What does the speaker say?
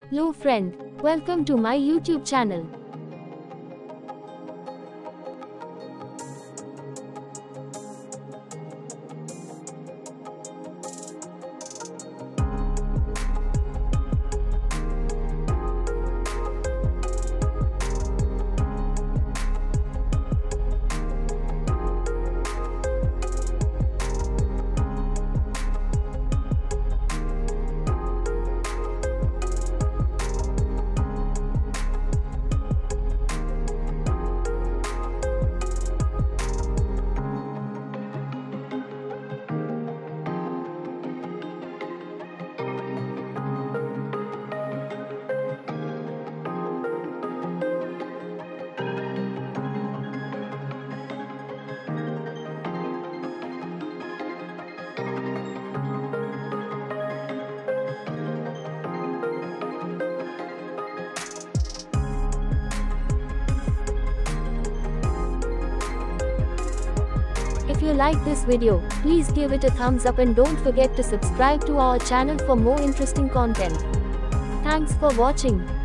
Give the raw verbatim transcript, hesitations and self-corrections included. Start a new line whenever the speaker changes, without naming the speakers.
Hello friend, welcome to my YouTube channel. If you like this video, please give it a thumbs up and don't forget to subscribe to our channel for more interesting content. Thanks for watching.